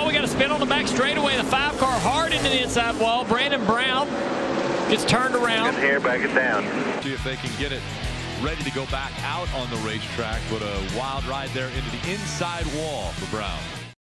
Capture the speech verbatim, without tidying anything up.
we got a spin on the back straightaway. The five car hard into the inside wall. Brandon Brown gets turned around. Good here, back it down. See if they can get it ready to go back out on the racetrack, but a wild ride there into the inside wall for Brown.